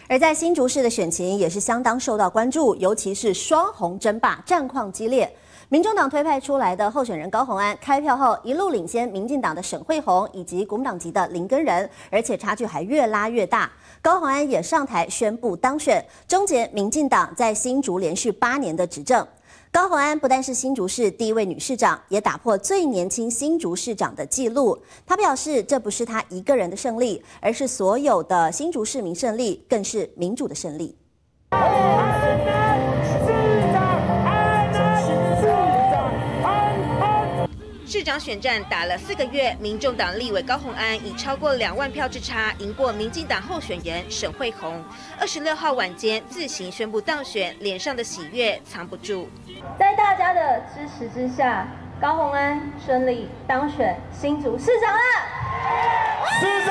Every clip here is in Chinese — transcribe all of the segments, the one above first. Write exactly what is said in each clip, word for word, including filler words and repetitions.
而在新竹市的选情也是相当受到关注，尤其是双红争霸，战况激烈。民众党推派出来的候选人高虹安，开票后一路领先民进党的沈慧虹以及国民党籍的林耕仁，而且差距还越拉越大。高虹安也上台宣布当选，终结民进党在新竹连续八年的执政。高虹安不但是新竹市第一位女市长，也打破最年轻新竹市长的纪录。她表示，这不是她一个人的胜利，而是所有的新竹市民胜利，更是民主的胜利。 市长选战打了四个月，民众党立委高虹安以超过两万票之差赢过民进党候选人沈慧虹。二十六号晚间自行宣布当选，脸上的喜悦藏不住。 在大家的支持之下，高虹安顺利当选新竹市长了。市长！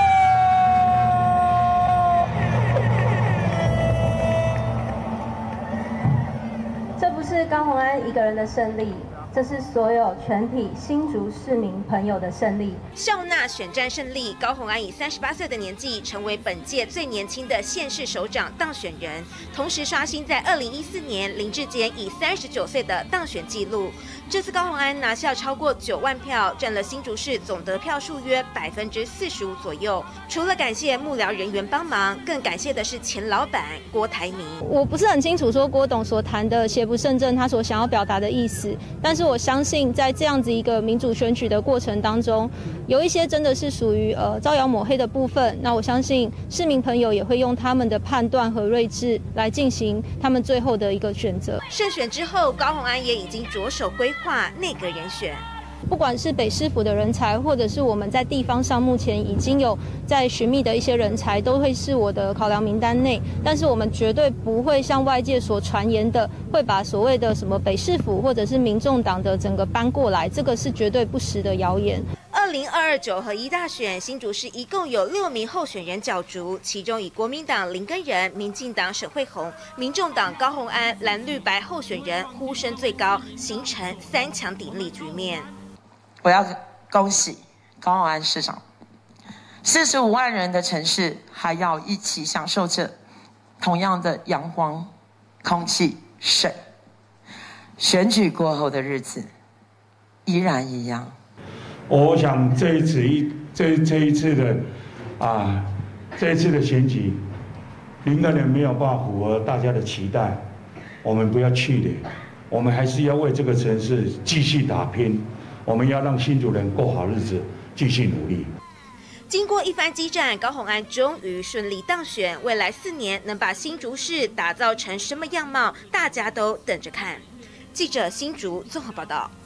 这不是高虹安一个人的胜利。这是所有全体新竹市民朋友的胜利。 笑纳选战胜利，高虹安以三十八岁的年纪成为本届最年轻的县市首长当选人，同时刷新在二零一四年林志坚以三十九岁的当选纪录。这次高虹安拿下超过九万票，占了新竹市总得票数约百分之四十五左右。除了感谢幕僚人员帮忙，更感谢的是前老板郭台铭。 我不是很清楚说郭董所谈的邪不胜正，他所想要表达的意思，但是我相信在这样子一个民主选举的过程当中，有一些真的是属于呃招摇抹黑的部分。那我相信市民朋友也会用他们的判断和睿智来进行他们最后的一个选择。 胜选之后，高虹安也已经着手规划内阁人选。 不管是北市府的人才，或者是我们在地方上目前已经有在寻觅的一些人才，都会是我的考量名单内。但是我们绝对不会像外界所传言的，会把所谓的什么北市府或者是民众党的整个搬过来，这个是绝对不实的谣言。 二零二二九合一大选，新竹市一共有六名候选人角逐，其中以国民党林耕仁、民进党沈慧虹、民众党高虹安蓝绿白候选人呼声最高，形成三强鼎立局面。 我要恭喜高虹安市长，四十五万人的城市还要一起享受着同样的阳光、空气、水。选举过后的日子依然一样。 我想这一次一这这一次的啊，这一次的选举，林耕仁没有办法符合大家的期待，我们不要气馁，我们还是要为这个城市继续打拼。我们要让新竹人过好日子，继续努力。 经过一番激战，高虹安终于顺利当选。未来四年能把新竹市打造成什么样貌，大家都等着看。记者新竹综合报道。